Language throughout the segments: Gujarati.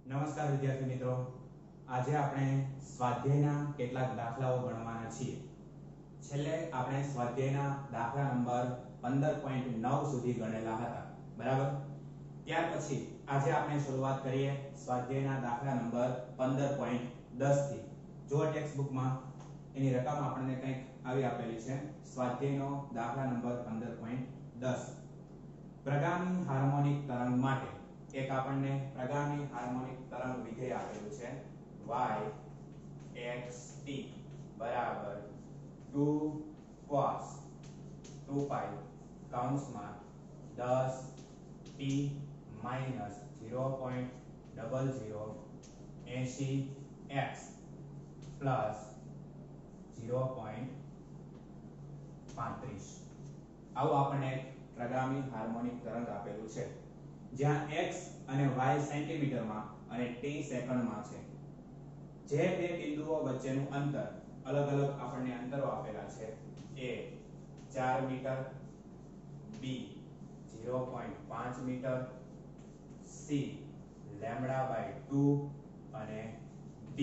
નમસ્કાર વિદ્યાર્થી મિત્રો, આજે આપણે સ્વાધ્યાયના કેટલાક દાખલાઓ ગણવાના છીએ. છેલ્લે આપણે સ્વાધ્યાયના દાખલા નંબર 15.9 સુધી ગણેલા હતા, બરાબર? ત્યાર પછી આજે આપણે શરૂઆત કરીએ સ્વાધ્યાયના દાખલા નંબર 15.10 થી. જો ટેક્સ્ટ બુકમાં એની રકમ આપણને કંઈક આવી આપેલી છે. સ્વાધ્યાયનો દાખલા નંબર 15.10 પ્રગામી હાર્મોનિક તરંગ માટે એક આપણને પ્રગામી હાર્મોનિક તરંગ વિધેય આપેલું છે y x t બરાબર 2 cos 2 pi કૌંસમાં 10 t minus 0.0080 x plus 0.35 આવું આપણને પ્રગામી હાર્મોનિક તરંગ આપેલું છે, જ્યાં x અને y સેન્ટીમીટરમાં અને t સેકન્ડમાં છે. જે બે બિંદુઓ વચ્ચેનું અંતર અલગ અલગ આપણને અંતરો આપેલા છે. a 4 મીટર, b 0.5 મીટર, c λ/2 અને d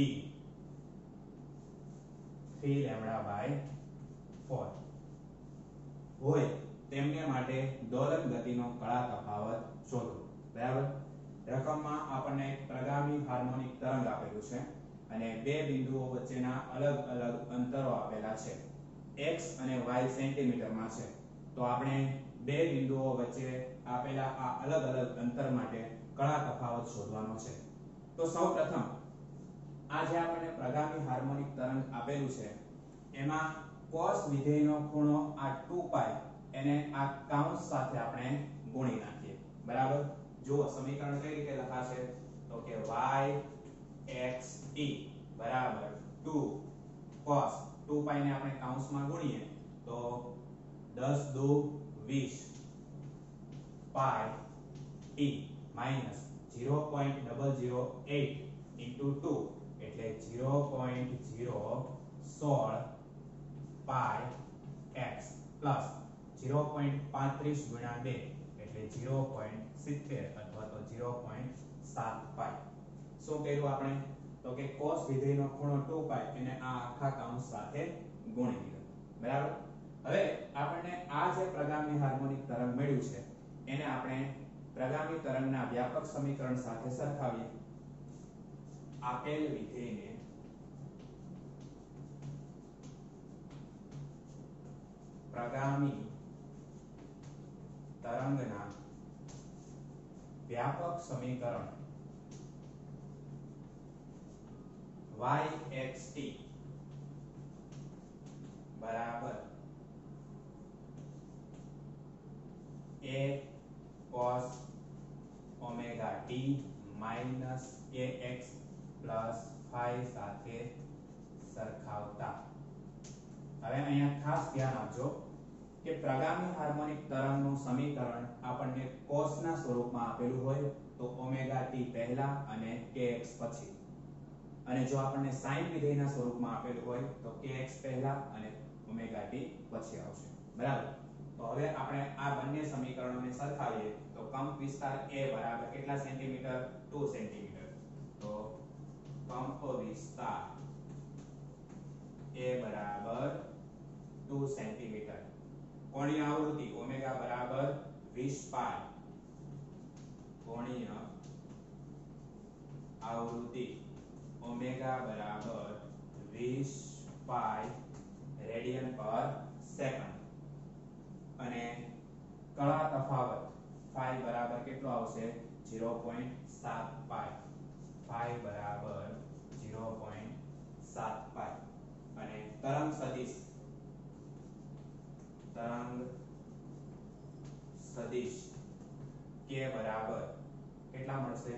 3 λ/4 હોય તેમને માટે દોલન ગતિનો કળા તફાવત શોધો. બરાબર? રકમમાં આપણને પ્રગામી હાર્મોનિક તરંગ આપેલું છે અને બે બિંદુઓ વચ્ચેના અલગ અલગ અંતરો આપેલા છે. x અને y સેન્ટીમીટરમાં છે. તો આપણે બે બિંદુઓ વચ્ચે આપેલા આ અલગ અલગ અંતર માટે કળા તફાવત શોધવાનો છે. તો સૌપ્રથમ આ જે આપણને પ્રગામી હાર્મોનિક તરંગ આપેલું છે એમાં cos વિધેયનો ખૂણો આ 2π એને આ કૌંસ સાથે આપણે ગુણી નાખીએ. બરાબર? જુઓ સમીકરણ કઈ રીતે લખાશે? તો કે y x t બરાબર 2 cos 2π ને આપણે કૌંસમાં ગુણીએ તો 10 દુ 20 pi t minus 0.008 into 2 એટલે 0.016 pi x plus 0.35 ગુણ્યા 2 એટલે 0.70 અથવા તો 0.7 pi. શું કર્યું આપણે? તો કે cos વિધેયનો ખૂણો 2π એને આ આખા કૌંસ સાથે ગુણી દીધો. બરાબર? હવે આપણને આ જે પ્રગામી હાર્મોનિક તરંગ મળ્યું છે એને આપણે પ્રગામી તરંગના વ્યાપક સમીકરણ સાથે સરખાવીએ. આપેલ વિધેયને પ્રગામી તરંગના વ્યાપક સમીકરણ yxt બરાબર a cos omega t minus ax plus phi સાથે સરખાવતા. હવે અહીંયા ખાસ ધ્યાન આપજો કે પ્રગામી હાર્મોનિક તરંગનું સમીકરણ આપણને cos ના સ્વરૂપમાં આપેલું હોય તો ઓમેગા t પહેલા અને kx પછી, અને જો આપણને sin વિધેયના સ્વરૂપમાં આપેલું હોય તો kx પહેલા અને ઓમેગા t પછી આવશે. બરાબર? તો હવે આપણે આ બંને સમીકરણોને સરખાવીએ તો કંપ વિસ્તાર a બરાબર કેટલા સેન્ટીમીટર? 2 સેન્ટીમીટર. તો કંપ વિસ્તાર a બરાબર 2 સેન્ટીમીટર. કોણીય આવૃત્તિ ઓમેગા બરાબર 20 પાઈ. કોણીય આવૃત્તિ ઓમેગા બરાબર 20 પાઈ રેડિયન પર સેકન્ડ. અને કળા તફાવત phi બરાબર કેટલો આવશે? 0.7 પાઈ. phi બરાબર 0.7 પાઈ. અને તરંગ સદિશ k બરાબર કેટલા મળશે?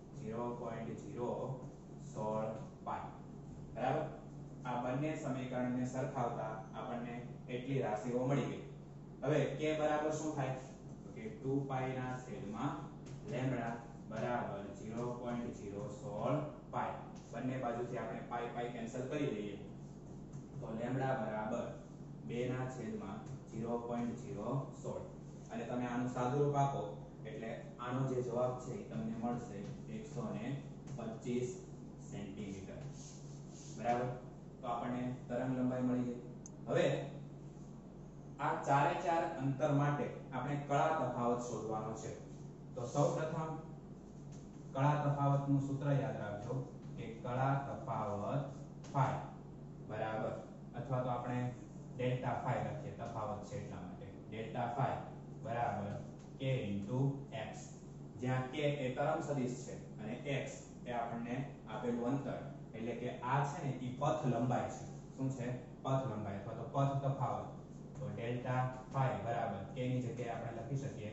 0.016 પાઈ. બરાબર? આ બંને સમીકરણને સરખાવતા આપણને એટલી રાશિઓ મળી ગઈ. હવે k બરાબર શું થાય? તો કે 2π ના છેદમાં લેમ્બડા બરાબર 0.016 પાઈ. બંને બાજુથી આપણે પાઈ પાઈ કેન્સલ કરી દઈએ તો લેમ્બડા બરાબર 2 ના છેદમાં 0.016. અને તમે આનું સાદુરૂપ આપો એટલે આનો જે જવાબ છે એ તમને મળશે 175. 25 સેન્ટીમીટર બરાબર। તો આપણને તરંગ લંબાઈ મળી ગઈ। હવે આ ચારે ચાર અંતર માટે આપણે કળા તફાવત શોધવાનો છે। તો સૌપ્રથમ કળા તફાવતનું સૂત્ર યાદ રાખજો કે કળા તફાવત ફાઈ બરાબર, અથવા તો આપણે ડેલ્ટા ફાઈ લખીએ, તફાવત છે એટલા માટે ડેલ્ટા ફાઈ બરાબર k * x, જ્યાં k એ તરંગ સદિશ છે અને x એ આપણને આપેલું અંતર, એટલે કે આ છે ને ઈ પથ લંબાઈ છે। શું છે? પથ લંબાઈ અથવા તો પથ તફાવત। તો ડેલ્ટા ફાઈ બરાબર k ની જગ્યાએ આપણે લખી શકીએ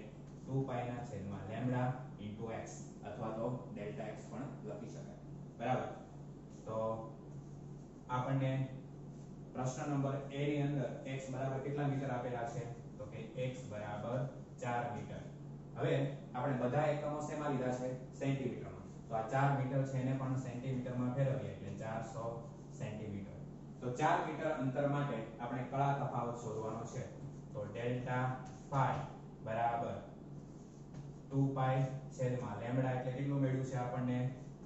2π/λ * x, અથવા તો ડેલ્ટા x પણ લખી શકાય બરાબર। તો આપણને પ્રશ્ન નંબર a ની અંદર x બરાબર કેટલા મીટર આપેલા છે? તો કે x બરાબર 4 મીટર। હવે આપણે બધા એકમો શેમાં લીધા છે? સેન્ટીમીટરમાં। તો આ 4 મીટર છે એને પણ સેન્ટીમીટરમાં ફેરવીએ એટલે 400 સેન્ટીમીટર। તો 4 મીટર અંતર માટે આપણે કળા તફાવત શોધવાનો છે। તો ડેલ્ટા ફાઈ બરાબર 2π/λ એટલે કેટલું મળ્યું છે આપણને?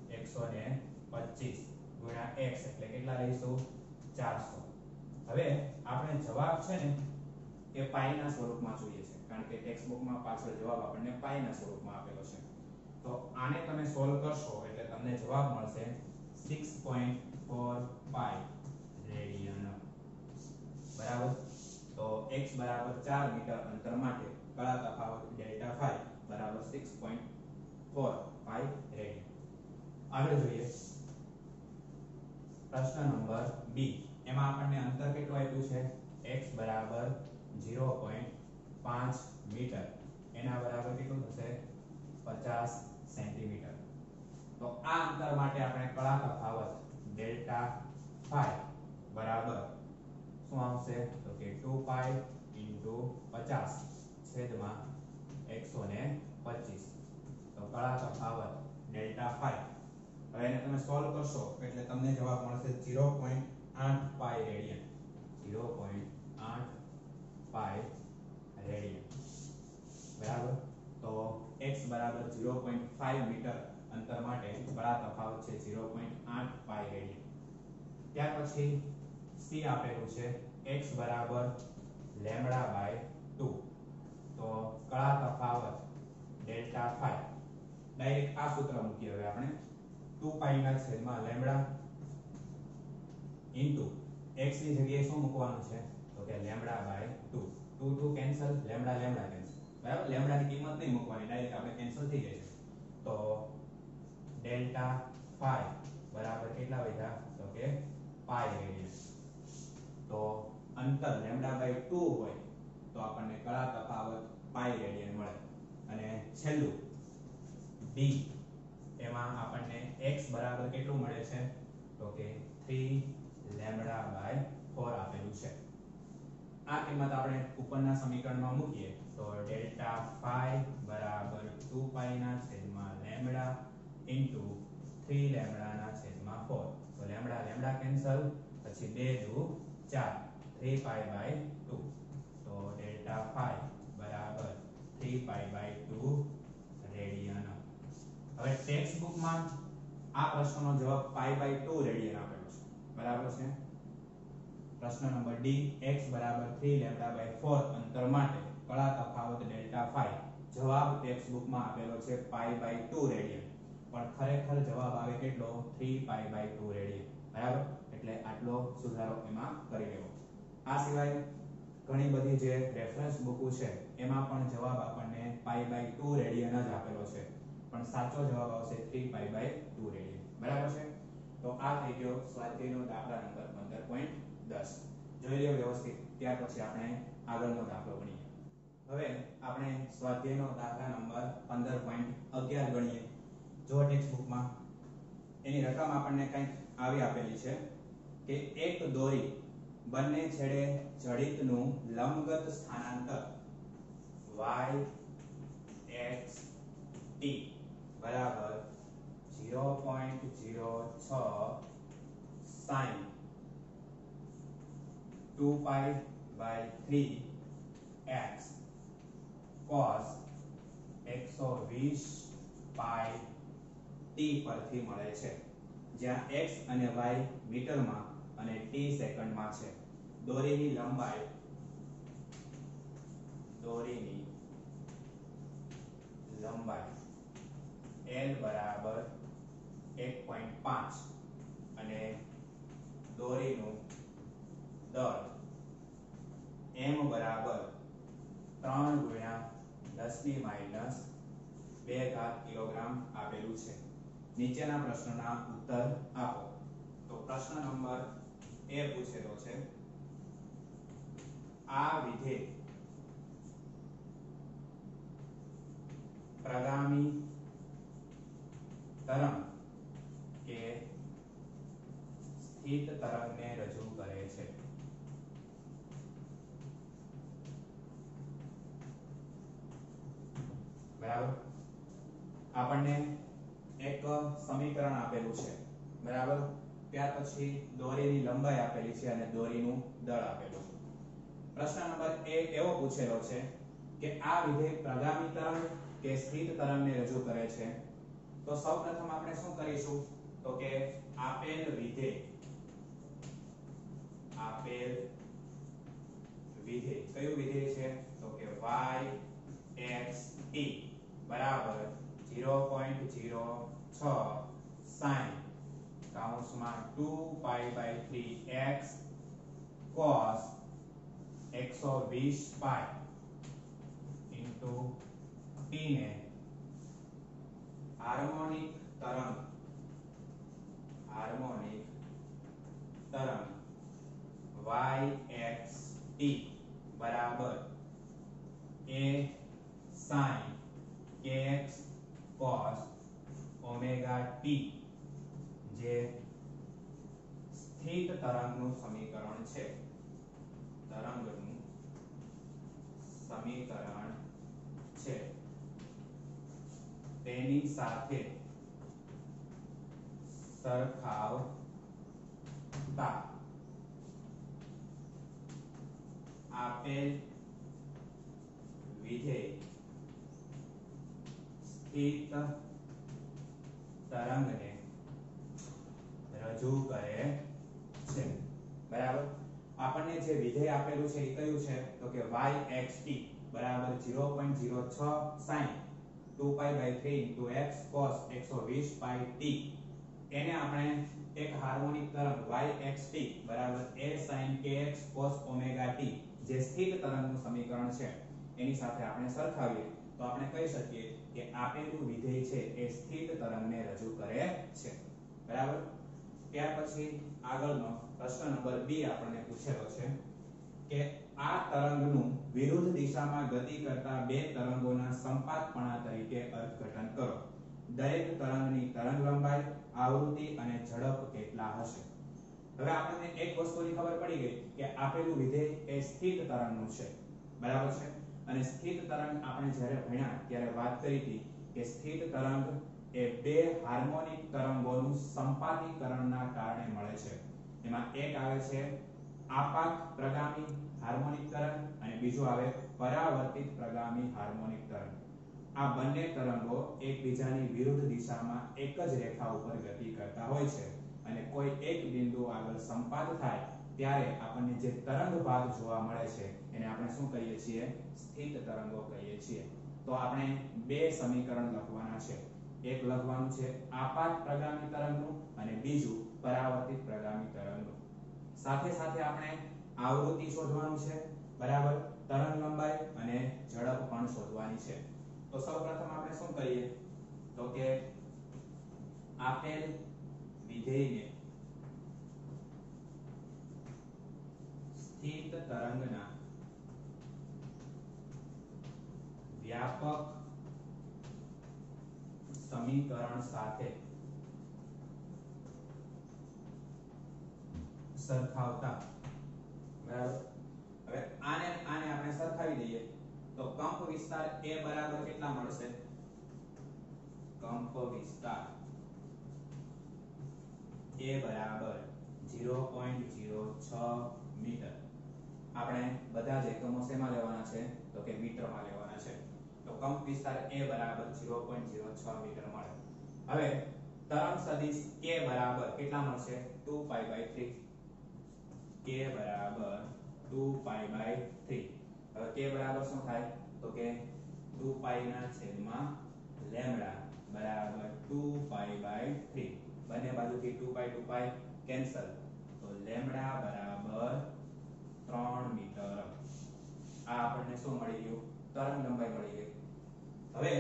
125 ગુણ્યા x એટલે કેટલા લઈશું? 400। હવે આપણે જવાબ છે ને એ પાઈ ના સ્વરૂપમાં જોઈએ છે, કારણ કે ટેક્સ્ટ બુકમાં પાછળ જવાબ આપણને પાઈ ના સ્વરૂપમાં આપેલો છે। તો આને તમે સોલ્વ કરશો એટલે તમને જવાબ મળશે 6.4 પાઈ રેડિયન બરાબર। તો x બરાબર 4 મીટર અંતર માટે કળા તફાવત ડેલ્ટા ફાઈ બરાબર 6.4 પાઈ રેડિયન। આગળ જોઈએ પ્રશ્ન નંબર b, એમાં આપણને અંતર કેટલું આપ્યું છે? x બરાબર 0.5 મીટર, એના બરાબર કેટલું થશે? 50 સેન્ટીમીટર। તો આ અંતર માટે આપણે કળા તફાવત ડેલ્ટા ફાઈ બરાબર શું આવશે? તો કે 2π * 50 છેદમાં 125। તો કળા તફાવત ડેલ્ટા ફાઈ, હવે એને તમે સોલ્વ કરશો એટલે તમને જવાબ મળશે 0.8 પાઈ રેડિયન। 0.8 પાઈ રેડિયન બરાબર। તો x બરાબર 0.5 મીટર અંતર માટે કળા તફાવત છે 0.8 પાઈ રેડિયન। ત્યાર પછી c આપેલું છે x બરાબર λ/2। તો કળા તફાવત ડેલ્ટા ફાઈ ડાયરેક્ટ આ સૂત્ર મૂકીએ હવે આપણે 2π/λ ઇન્ટુ x ની જગ્યાએ શું મૂકવાનું છે? તો કે λ/2। 2 કેન્સલ, λ કેન્સલ બરાબર। લેમ્બડા ની કિંમત નહીં મૂકવાની, ડાયરેક્ટ આપણે કેન્સલ થઈ જશે। તો ડેલ્ટા ફાઈ બરાબર કેટલા વધ્યા? તો કે પાઈ રેડિયન। તો અંતર λ/2 હોય તો આપણને કળા તફાવત પાઈ રેડિયન મળે। અને છેલ્લું d, એમાં આપણને x બરાબર કેટલું મળે છે? તો કે 3λ/4 આપેલું છે। આ કિંમત આપણે ઉપરના સમીકરણમાં મૂકીએ તો ડેલ્ટા ફાઈ બરાબર 2π/λ ઇન્ટુ 3λ/4। તો λ કેન્સલ, પછી 2 * 4, 3π/2। તો ડેલ્ટા ફાઈ બરાબર 3π/2 રેડિયન। હવે ટેક્સ્ટ બુકમાં આ પ્રશ્નનો જવાબ π/2 રેડિયન આપેલો છે બરાબર છે। પ્રશ્ન નંબર d, x બરાબર 3λ/4 અંતર માટે કળા તફાવત ડેલ્ટા ફાઈ, જવાબ ટેક્સ્ટ બુકમાં આપેલો છે π/2 રેડિયન, પણ ખરેખર જવાબ આવે કેટલો? 3π/2 રેડિયન બરાબર। એટલે આટલો સુધારો એમાં કરી લેવો। આ સિવાય ઘણી બધી જે રેફરન્સ બુકો છે એમાં પણ જવાબ આપણને π/2 રેડિયન જ આપેલો છે, પણ સાચો જવાબ આવશે 3π/2 રેડિયન બરાબર છે। તો આ થઈ ગયો સ્વાધ્યાયનો દાખલા નંબર 15.10। જોઈ લ્યો વ્યવસ્થિત, ત્યાર પછી આપણે આગળનો દાખલો ગણીએ। હવે આપણે સ્વાધ્યાયનો દાખલા નંબર 15.11 ગણીએ। જો ટેક્સ્ટ બુકમાં એની રકમ આપણને કંઈક આવી આપેલી છે કે એક દોરી બંને છેડે જડિતનું લંબગત સ્થાનાંતર y x t બરાબર 0.06 sin 2π/3 x cos 120 pi t પરથી મળે છે, જ્યાં x અને y મીટરમાં અને t સેકન્ડમાં છે. દોરીની લંબાઈ l બરાબર 1.5 અને દોરીનું દળ m બરાબર 3 ગુણ્યા 10 ની માઈનસ 2 ઘાત કિલોગ્રામ આપેલું છે. નીચેના પ્રશ્નના ઉત્તર આપો. તો પ્રશ્ન નંબર એ પૂછેલો છે, આ વિધેય પ્રગામી તરંગ કે સ્થિત તરંગને રજૂ કરે છે. બરાબર. આપણને એક સમીકરણ આપેલું છે, બરાબર. ત્યાર પછી દોરીની લંબાઈ આપેલી છે અને દોરીનું દળ આપેલું છે. પ્રશ્ન નંબર એ એવો પૂછેલો છે કે આ વિધેય પ્રગામી તરંગ કે સ્થિત તરંગને રજૂ કરે છે. તો સૌપ્રથમ આપણે શું કરીશું, તો કે આપેલ વિધેય કયું વિધેય છે, તો કે y x t બરાબર 0.06 sin કૌંસમાં 2π/3x cos 120 pi into t ને હાર્મોનિક તરંગ yxt બરાબર a sin kx cos omega t જે સ્થિત તરંગનું સમીકરણ છે. તેની સાથે સરખાવતા આપેલ વિધેય સ્થિત તરંગને રજૂ કરે છે. બરાબર. આપણને જે વિધેય આપેલું છે એ કયું છે, તો કે yxt બરાબર 0.06 sin 2π/3 x cos 120 પાઈ t. એને આપણે એક હાર્મોનિક તરંગ yxt બરાબર a sin kx cos omega t જે સ્થિત તરંગનું સમીકરણ છે એની સાથે આપણે સરખાવીએ તો આપણે કહી શકીએ કે આપેલું વિધેય છે એ સ્થિત તરંગને રજૂ કરે છે. બરાબર. ત્યાર પછી આગળનો પ્રશ્ન નંબર બી આપણને પૂછેલો છે કે આ તરંગનું વિરુદ્ધ દિશામાં ગતિ કરતા બે તરંગોના સંપાતપણા તરીકે અર્થઘટન કરો. દરેક તરંગની તરંગલંબાઈ, આવૃત્તિ અને ઝડપ કેટલા હશે? હવે આપણને એક વસ્તુની ખબર પડી ગઈ કે આપેલું વિધેય એ સ્થિત તરંગનું છે. બરાબર છે. અને સ્થિત તરંગ આપણે જ્યારે ભણ્યા ત્યારે વાત કરી હતી કે સ્થિત તરંગ એ બે હાર્મોનિક તરંગોનું સંપાતીકરણના કારણે મળે છે. એમાં એક આવે છે આપાત પ્રગામી હાર્મોનિક તરંગ અને બીજું આવે પરાવર્તિત પ્રગામી હાર્મોનિક તરંગ. આ બંને તરંગો એકબીજાની વિરુદ્ધ દિશામાં એક જ રેખા ઉપર ગતિ કરતા હોય છે અને કોઈ એક બિંદુ આગળ સંપાત થાય ત્યારે આપણને જે તરંગ ભાગ જોવા મળે છે એને આપણે શું કહીએ છીએ? સ્થિત તરંગો કહીએ છીએ. તો આપણે બે સમીકરણ લખવાના છે. એક લખવાનું છે આપાત પ્રગામી તરંગનું અને બીજું પરાવર્તિત પ્રગામી તરંગનું. સાથે સાથે આપણે આવૃત્તિ શોધવાનું છે, બરાબર, તરંગ લંબાઈ અને ઝડપ પણ શોધવાની છે. તો સૌપ્રથમ આપણે શું કરીએ, તો કે આપેલ વિધેયને સ્થિત તરંગના વ્યાપક સમીકરણ સાથે સરખાવતા. બરાબર. હવે આને આપણે સરખાવી દઈએ તો કંપ વિસ્તાર A બરાબર કેટલા મળશે? કંપ વિસ્તાર A બરાબર 0.06 મીટર. આપણે બધા જ એકમો શેમાં લેવાના છે? તો કે મીટરમાં લેવાના છે. તો કંપ વિસ્તાર A બરાબર 0.06 મીટર મળે. હવે તરંગ સદિશ k બરાબર કેટલા મળશે 2π/3 k બરાબર 2π/3 હવે k બરાબર શું થાય તો કે 2π ના છેદમાં લેમ્ડા બરાબર 2π/3 બંને બાજુથી 2π કેન્સલ તો લેમ્ડા બરાબર 3 મીટર આ આપણને શું મળી ગયું તરંગ લંબાઈ મળી ગઈ હવે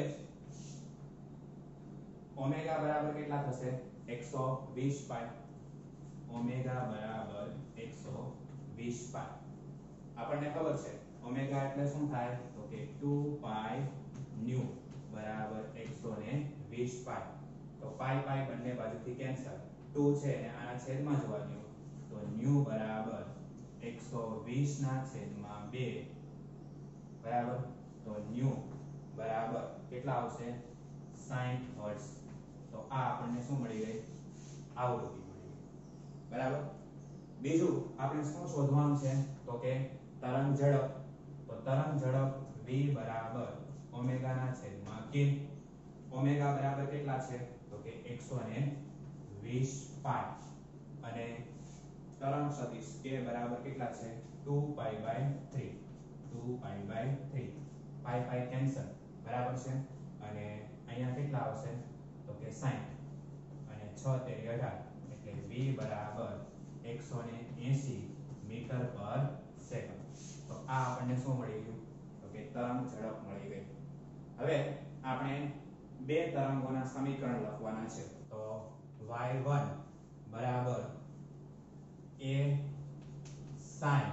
ઓમેગા બરાબર કેટલા થશે 120 પાઈ ઓમેગા બરાબર 120 પાઈ આપણને ખબર છે ઓમેગા એટલે શું થાય તો કે 2 પાઈ ન્યુ બરાબર 120 પાઈ તો પાઈ પાઈ બંને બાજુથી કેન્સલ 2 છે અને આના છેદમાં જોવા દો તો ન્યુ બરાબર 120 ના છેદમાં 2 બરાબર તો ન્યુ બરાબર કેટલા આવશે 60 હર્ટ્ઝ તો આ આપણને શું મળી ગઈ આવૃત્તિ મળી ગઈ બરાબર બીજું આપણે શું શોધવાનું છે તો કે તરંગ ઝડપ તો તરંગ ઝડપ v બરાબર ઓમેગા ના છેદમાં k ઓમેગા બરાબર કેટલા છે તો કે 120 પાઈ અને તરંગ સદિશ k બરાબર કેટલા છે 2π/3 2π/3 પાઈ પાઈ કેન્સલ બરાબર છે અને અહીંયા કેટલા આવશે તો કે 60 અને 6 તેરી 18 એટલે v બરાબર 180 મીટર પર સેકન્ડ તો આ આપણને શું મળી ગયું તો કે તરંગ ઝડપ મળી ગઈ હવે આપણે બે તરંગોના સમીકરણ લખવાના છે તો y1 બરાબર a sin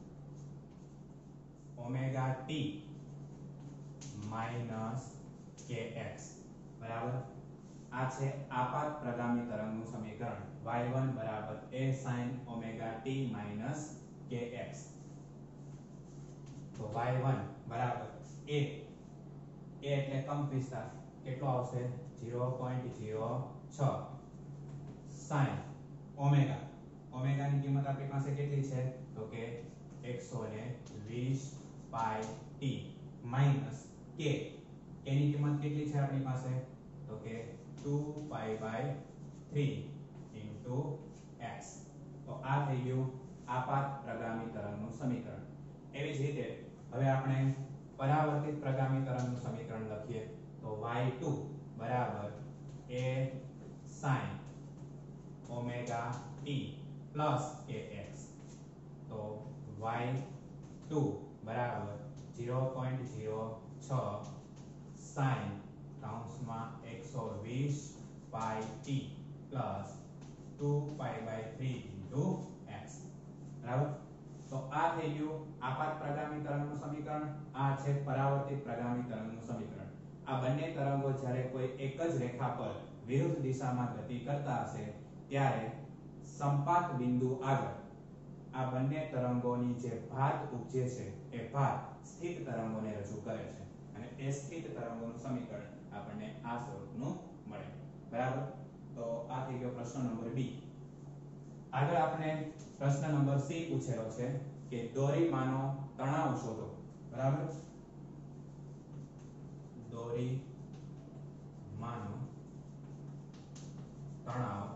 omega t minus kx બરાબર આ છે આપાત પ્રગામી તરંગનું સમીકરણ y1 બરાબર a sin omega t minus kx તો y1 બરાબર a એટલે કંપ વિસ્તાર કેટલો આવશે 0.06 sin ઓમેગા ની કિંમત આપણી પાસે કેટલી છે તો કે 120 પાઈ t માઈનસ k ની કિંમત કેટલી છે આપણી પાસે તો કે 2π/3 into x તો આ થઈ ગયું આપાત પ્રગામી તરંગનું સમીકરણ એવી જ રીતે હવે આપણે પરાવર્તિત પ્રગામી તરંગનું સમીકરણ લખીએ તો y2 બરાબર a sin omega t plus kx તો y2 બરાબર 0.06 sin કાઉન્સમાં 120 પાઈ t plus 2π/3 into x બરાબર તો આ થઈ ગયું આપાત પ્રગામી તરંગનું સમીકરણ આ છે પરાવર્તિત પ્રગામી તરંગનું સમીકરણ આ બંને તરંગો જ્યારે કોઈ એક જ રેખા પર વિરુદ્ધ દિશામાં ગતિ કરતા હશે ત્યારે સંપાત બિંદુ આગળ આ બંને તરંગોની જે ભાત ઉપજે છે એ ભાત સ્થિત તરંગોને રજૂ કરે છે અને એ સ્થિત તરંગોનું સમીકરણ આપણને આ સ્વરૂપનું મળે બરાબર તો આ થઈ ગયો પ્રશ્ન નંબર બી આગળ આપણે પ્રશ્ન નંબર સી પૂછેલો છે કે દોરીમાંનો તણાવ શોધો બરાબર દોરીમાંનો તણાવ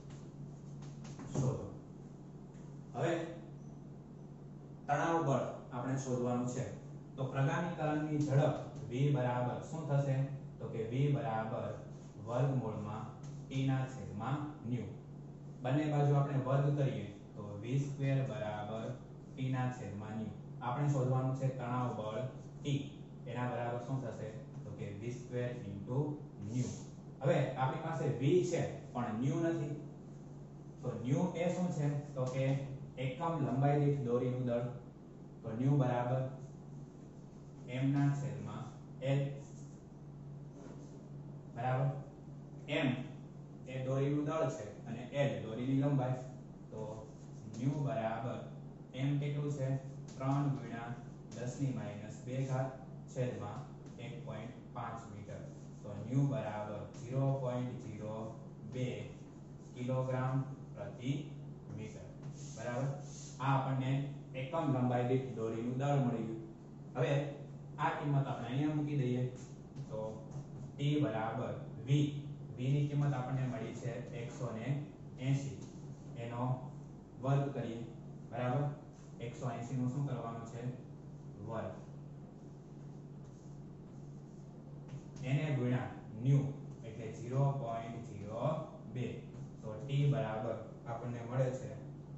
શોધો હવે તણાવ બળ આપણે શોધવાનું છે તો પ્રગામી તરંગની ઝડપ v બરાબર શું થશે તો કે v બરાબર વર્ગમૂળમાં t ના છેદમાં ન્યુ બંને બાજુ આપણે વર્ગ કરીએ તો v² બરાબર t ના છેદમાં ન્યુ આપણે શોધવાનું છે તણાવ બળ t એના બરાબર શું થશે તો કે v² ન્યુ હવે આપણી પાસે v છે પણ ન્યુ નથી તો ન્યુ એ શું છે તો કે એકમ લંબાઈ દીઠ દોરીનું દળ તો ન્યુ બરાબર m ના છેદમાં l બરાબર m એ દોરીનું દળ છે અને l દોરીની લંબાઈ તો ન્યુ બરાબર m કેટલું છે 3 ગુણ્યા 10 ની માઈનસ 2 ઘાત છેદમાં 1.5 મીટર તો ન્યુ બરાબર 0.02 કિલોગ્રામ પ્રતિ મીટર બરાબર આ આપણને એકમ લંબાઈ દીઠ દોરીનું દળ મળી ગયું હવે આ કિંમત આપણે અહીંયા મૂકી દઈએ તો t બરાબર v v ની કિંમત આપણને મળી છે 180 એનો વર્ગ કરીએ બરાબર 180 નું શું કરવાનું છે વર્ગ એને ગુણ્યા ન્યુ એટલે 0.02 તો t બરાબર આપણને મળે છે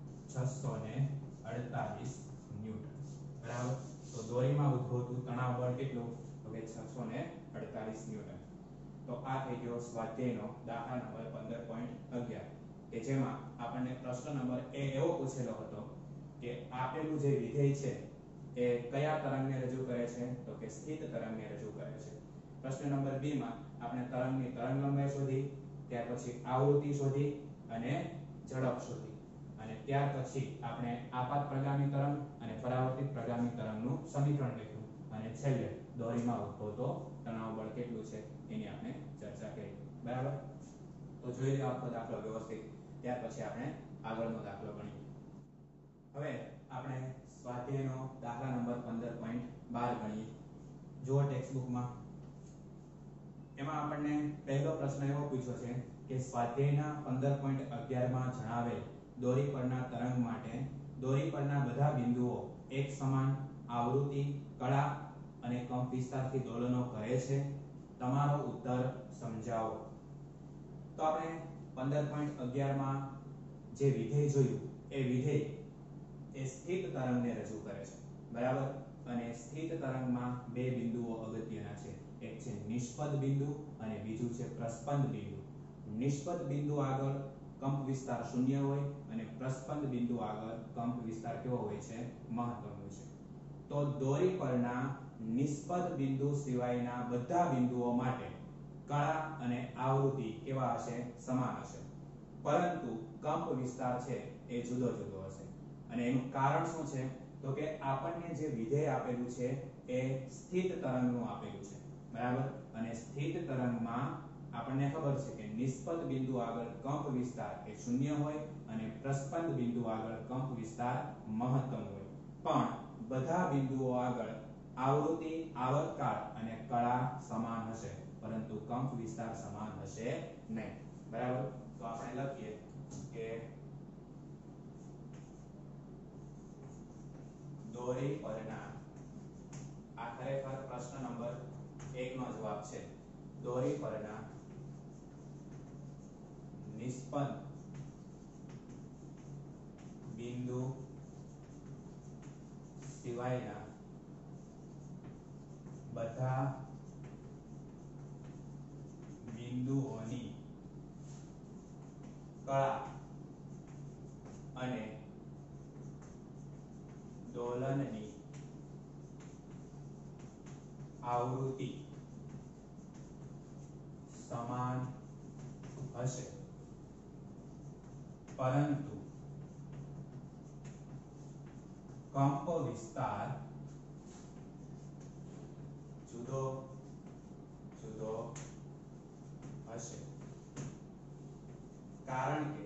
648 ન્યૂટન બરાબર તો દોરીમાં ઉદ્ભવતું તણાવ બળ કેટલું તો કે 648 ન્યૂટન તો આ થઈ ગયો સ્વાધ્યાયનો દાખલા નંબર 15.11 કે જેમાં આપણને પ્રશ્ન નંબર એ એવો પૂછેલો હતો કે આપેલું જે વિધેય છે એ કયા તરંગને રજૂ કરે છે તો કે સ્થિત તરંગને રજૂ કરે છે પ્રશ્ન નંબર 2 માં આપણે તરંગની તરંગલંબાઈ શોધી ત્યાર પછી આવૃત્તિ શોધી અને ઝડપ શોધી અને ત્યાર પછી આપણે આપાત પ્રગામી તરંગ અને પરાવર્તિત પ્રગામી તરંગનું સમીકરણ લખ્યું અને છેલ્લે દોરીમાં ઉદ્ભવતો તણાવ બળ કેટલું છે એની આપણે ચર્ચા કરી બરાબર તો જોઈ લો આખો દાખલો વ્યવસ્થિત ત્યાર પછી આપણે આગળનો દાખલો ગણીએ હવે આપણે સ્વાધ્યાયનો દાખલા નંબર 15.12 ગણીએ જો ટેક્સ્ટ બુકમાં એમાં આપણને પહેલો પ્રશ્ન એવો પૂછ્યો છે કે સ્વાધ્યાયના 15.11 માં જણાવેલ દોરી પરના તરંગ માટે દોરી પરના બધા બિંદુઓ એક સમાન આવૃત્તિ કળા અને કંપ વિસ્તારથી દોલનો કરે છે તમારો ઉત્તર સમજાવો તો આપણે 15.11 માં જે વિધેય જોયું એ વિધેય એ સ્થિત તરંગને રજૂ કરે છે બરાબર અને સ્થિત તરંગમાં બે બિંદુઓ અગત્યના છે એક છે નિષ્પદ બિંદુ અને બીજું છે પ્રસ્પંદ બિંદુ નિષ્પદ બિંદુ આગળ કંપ વિસ્તાર શૂન્ય હોય અને પ્રસ્પંદ બિંદુ આગળ કંપ વિસ્તાર કેવો હોય છે મહત્તમ હોય છે તો દોરી પરના નિષ્પદ બિંદુ સિવાયના બધા બિંદુઓ માટે કળા અને આવૃત્તિ કેવા હશે સમાન હશે પરંતુ કંપ વિસ્તાર છે એ જુદો જુદો હશે અને એનું કારણ શું છે તો કે આપણને જે વિધેય આપેલું છે એ સ્થિત તરંગનું આપેલું છે બરાબર અને સ્થિત તરંગમાં આપણને ખબર છે કે નિષ્પદ બિંદુ આગળ કંપ વિસ્તાર એ શૂન્ય હોય અને પ્રસ્પંદ બિંદુ આગળ કંપ વિસ્તાર મહત્તમ હોય પણ બધા બિંદુઓ આગળ આવૃત્તિ આવર્તકાળ અને કળા સમાન હશે પરંતુ કંપ વિસ્તાર સમાન હશે નહીં બરાબર તો આપણે લખીએ કે દોરી પરના આ ખરેખર પ્રશ્ન નંબર 1 નો જવાબ છે દોરી પરના નિષ્પન્ન બિંદુ સિવાયના બધા બિંદુઓની કળા અને દોલનની આવૃત્તિ સમાન હશે પરંતુ કંપ વિસ્તાર જુદો જુદો હશે કારણ કે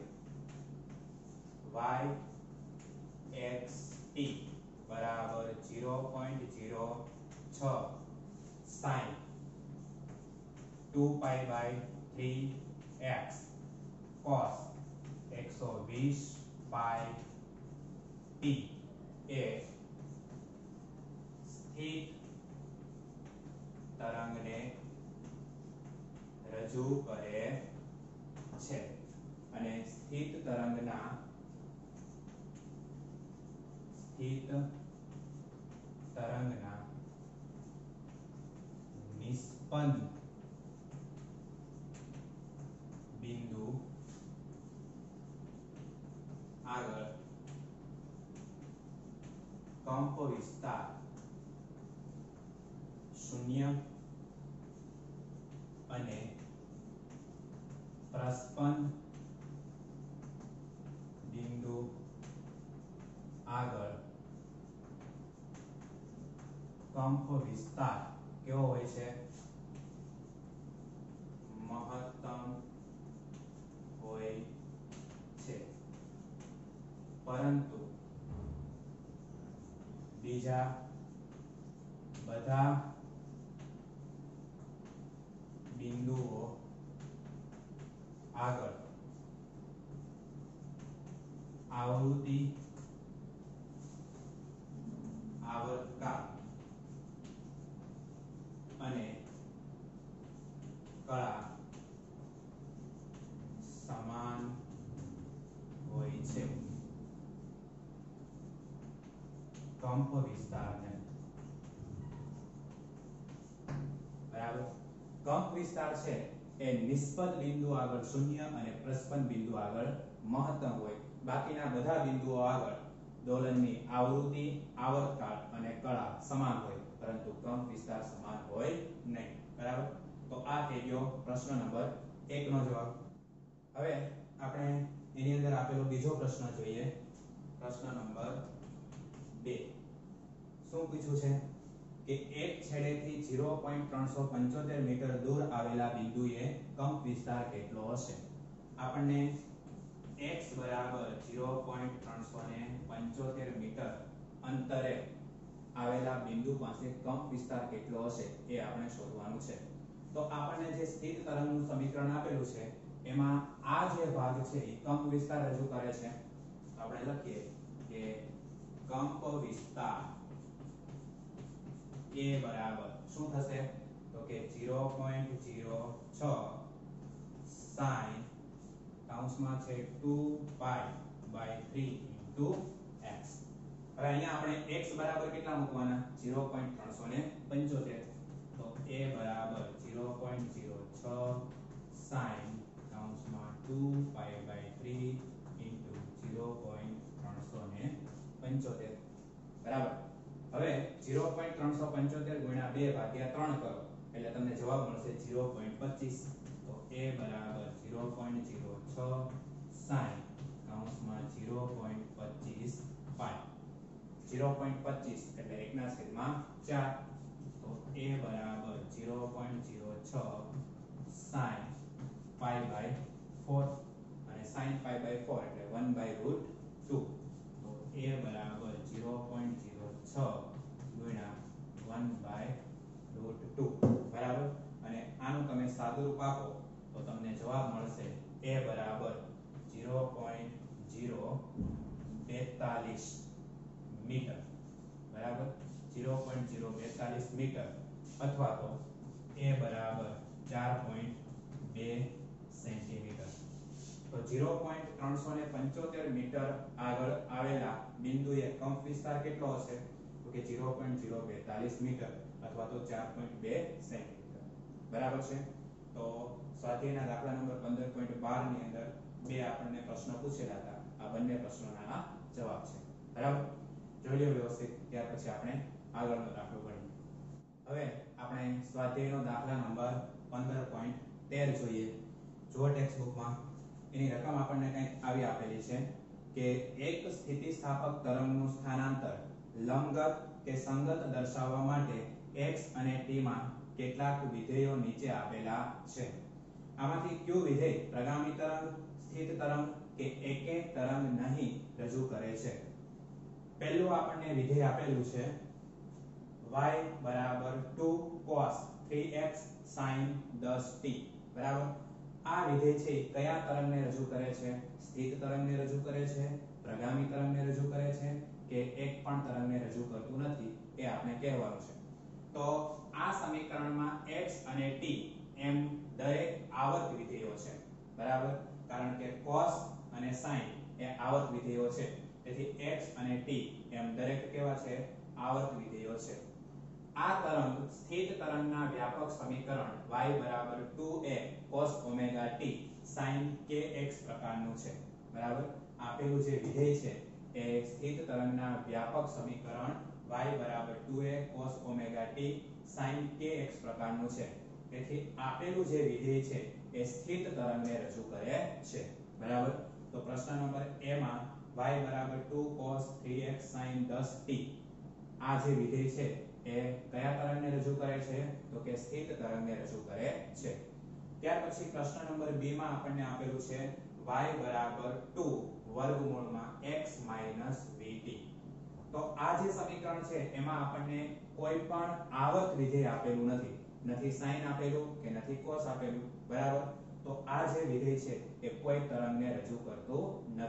y x t બરાબર 0.06 sin 2 pi by 3x cos 120 pi t એ સ્થિત તરંગને રજૂ કરે છે અને સ્થિત તરંગના નિષ્પન્ન બિંદુ આગળ કંપ વિસ્તાર શૂન્ય અને પ્રસ્પંદ બિંદુ આગળ કંપ વિસ્તાર કેવો હોય છે મહત્તમ હોય છે પરંતુ બીજા બધા બિંદુઓ આવૃત્તિ આવર્તકાળ અને કળા સમાન હોય છે કંપ વિસ્તારને બરાબર કંપ વિસ્તાર છે એ નિસ્બત બિંદુ આગળ 0 અને પ્રસ્પંદ બિંદુ આગળ મહત્તમ હોય બાકીના બધા બિંદુઓ આગળ દોલનની આવૃત્તિ આવર્તકાળ અને કળા સમાન હોય પરંતુ કંપ વિસ્તાર સમાન હોય નહીં બરાબર તો આ થઈ ગયો પ્રશ્ન નંબર 1 નો જવાબ હવે આપણે એની અંદર આપેલો બીજો પ્રશ્ન જોઈએ પ્રશ્ન નંબર 2 શું પૂછ્યું છે કે એક છેડેથી 0.375 મીટર દૂર આવેલા બિંદુએ કંપ વિસ્તાર કેટલો હશે આપણને x બરાબર 0.375 મીટર અંતરે આવેલા બિંદુ પાસે કંપ વિસ્તાર કેટલો હશે એ આપણે શોધવાનું છે તો આપણને જે સ્થિત તરંગનું સમીકરણ આપેલું છે એમાં આ જે ભાગ છે એ કંપ વિસ્તાર રજૂ કરે છે આપણે લખીએ કે કંપ વિસ્તાર a બરાબર શું થશે તો કે 0.06 sin કૌંસમાં છે 2π/3 into x હવે અહીંયા આપણે x બરાબર કેટલા મૂકવાના 0.375 તો a બરાબર 0.06 sin કૌંસમાં 2π/3 into 0.375 બરાબર હવે 0.375 ગુણ્યા 2 ભાગ્યા 3 કરો એટલે તમને જવાબ મળશે 0.25 તો a બરાબર 0.06 sin કૌંસમાં 0.25 પાઈ 0.25 એટલે 1/4 તો a બરાબર 0.06 sin π/4 અને sin π/4 એટલે 1/√2 તો a બરાબર 0.06 ગુણ્યા 1/√2 બરાબર અને આનું તમે સાદુરૂપ આપો તો તમને જવાબ મળશે a બરાબર 0.042 મીટર બરાબર 0.042 મીટર અથવા તો a બરાબર 4.2 સેન્ટીમીટર તો 0.375 મીટર આગળ આવેલા બિંદુએ કંપ વિસ્તાર કેટલો હશે તો કે 0.042 મીટર અથવા તો 4.2 સેન્ટીમીટર બરાબર છે તો સ્વાધ્યાયના દાખલા નંબર 15.12 ની અંદર બે આપણને પ્રશ્ન પૂછેલા હતા આ બંને પ્રશ્નોના જવાબ છે બરાબર જોઈ લો વ્યવસ્થિત ત્યાર પછી આપણે આગળનો દાખલો ગણીએ હવે આપણે સ્વાધ્યાયનો દાખલા નંબર 15.13 જોઈએ જો ટેક્સ્ટ બુકમાં એની રકમ આપણને કંઈક આવી આપેલી છે કે એક સ્થિતિસ્થાપક તરંગનું સ્થાનાંતર લંબગત કે સંગત દર્શાવવા માટે x અને t માં કેટલાક વિધેયો નીચે આપેલા છે આમાંથી કયું વિધેય પ્રગામી તરંગ સ્થિત તરંગ કે એકે તરંગ નહીં રજૂ કરે છે પહેલું આપણને વિધેય આપેલું છે y બરાબર 2 cos 3x sin 10t બરાબર આ વિધેય છે કયા તરંગને રજૂ કરે છે સ્થિત તરંગને રજૂ કરે છે પ્રગામી તરંગને રજૂ કરે છે કે એક પણ તરંગને રજૂ કરતું નથી એ આપણે કહેવાનું છે તો આ સમીકરણમાં x અને t એમ દરેક આવર્ત વિધેયો છે બરાબર કારણ કે cos અને sin એ આવર્ત વિધેયો છે તેથી x અને t એમ દરેક કેવા છે આવર્ત વિધેયો છે આ તરંગ સ્થિત તરંગના વ્યાપક સમીકરણ y બરાબર 2a cos omega t sin kx પ્રકારનું છે બરાબર આપેલું જે વિધેય છે એ સ્થિત તરંગના વ્યાપક સમીકરણ y બરાબર 2a cos omega t sin kx પ્રકારનું છે તેથી આપેલું જે વિધેય છે એ સ્થિત તરંગને રજૂ કરે છે બરાબર તો પ્રશ્ન નંબર a માં y બરાબર 2 cos 3x sin 10t આ જે વિધેય છે એ કયા તરંગને રજૂ કરે છે તો કે સ્થિત તરંગને રજૂ કરે છે ત્યાર પછી પ્રશ્ન નંબર 2 માં આપણને આપેલું છે y બરાબર 2 વર્ગમૂળમાં x vt તો આ જે સમીકરણ છે એમાં આપણને કોઈ પણ આવર્ત વિધેય આપેલું નથી sin આપેલું કે નથી cos આપેલું બરાબર તો આ જે વિધેય છે એ કોઈ તરંગને રજૂ કરતું નથી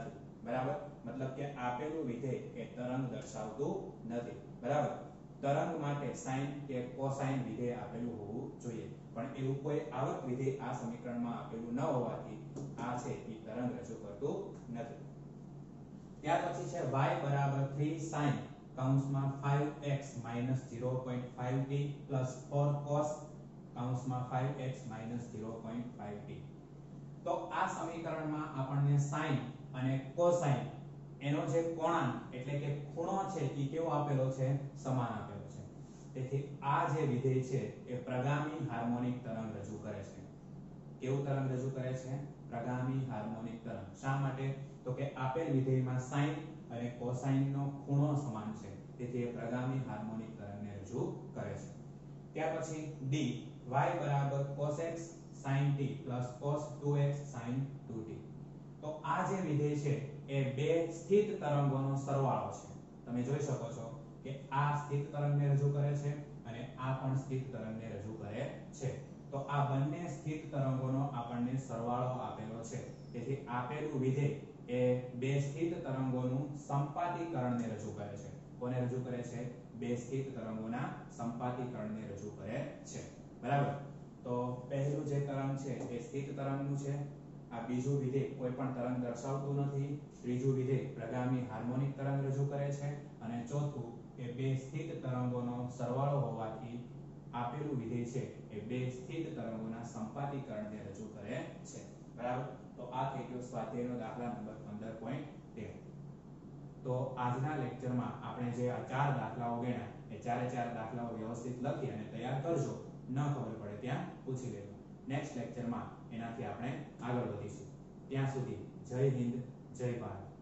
બરાબર, મતલબ કે આપેલું વિધેય એ તરંગ દર્શાવતું નથી, બરાબર. તરંગ માટે sin કે cosine વિધેય આપેલું હોવું જોઈએ, પણ એવું કોઈ આવક વિધેય આ સમીકરણમાં આપેલું ન હોવાથી આ છે એ તરંગ રજૂ કરતું નથી. ત્યાર પછી છે y બરાબર 3 sin કૌંસમાં 5x - 0.5t plus 4 cos કૌંસમાં 5x - 0.5t. તો આ સમીકરણમાં આપણને sin અને cosine એનો જે કોણાંક એટલે કે ખૂણો છે એ કેવો આપેલો છે? સમાન આપેલો છે. તેથી આ જે વિધેય છે એ પ્રગામી હાર્મોનિક તરંગ રજૂ કરે છે. કેવું તરંગ રજૂ કરે છે? પ્રગામી હાર્મોનિક તરંગ. શા માટે? તો કે આપેલ વિધેયમાં sin અને cosine નો ખૂણો સમાન છે, તેથી એ પ્રગામી હાર્મોનિક તરંગને રજૂ કરે છે. ત્યાર પછી d y બરાબર cosx sin t plus cos 2x sin 2t. તો આ જે વિધેય છે એ બે સ્થિત તરંગોનો સરવાળો છે. તમે જોઈ શકો છો કે આ સ્થિત તરંગને રજૂ કરે છે અને આ પણ સ્થિત તરંગને રજૂ કરે છે. તો આ બંને સ્થિત તરંગોનો આપણને સરવાળો આપેલો છે. તેથી આપેલું વિધેય એ બે સ્થિત તરંગોનું સંપાતીકરણને રજૂ કરે છે. કોને રજૂ કરે છે? બે સ્થિત તરંગોના સંપાતીકરણને રજૂ કરે છે, બરાબર. તો પહેલું જે તરંગ છે એ સ્થિત તરંગનું છે. આ બીજું વિધેય કોઈ પણ તરંગ દર્શાવતું નથી. ત્રીજું વિધેય પ્રગામી હાર્મોનિક તરંગ રજૂ કરે છે અને ચોથું એ બે સ્થિત તરંગોનો સરવાળો હોવાથી આપેલું વિધેય છે એ બે સ્થિત તરંગોના સંપાતીકરણને રજૂ કરે છે, બરાબર. તો આ થઈ ગયો સ્વાધ્યાયનો દાખલા નંબર 15.13. તો આજના લેક્ચરમાં આપણે જે આ ચાર દાખલાઓ ગણ્યા એ ચારે ચાર દાખલાઓ વ્યવસ્થિત લખી અને તૈયાર કરજો. ન ખબર પડે ત્યાં પૂછી લેજો. નેક્સ્ટ લેક્ચરમાં એનાથી આપણે આગળ વધીશું. ત્યાં સુધી જય હિન્દ, જય ભારત.